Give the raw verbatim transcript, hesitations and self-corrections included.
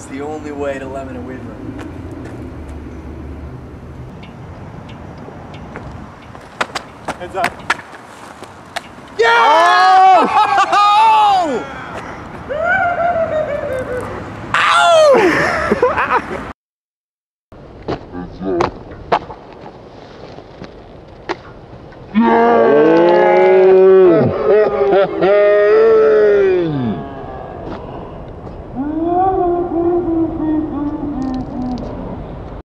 the only way to lemon a Widmer. Heads up. Yeah! Oh! Ow! Yeah!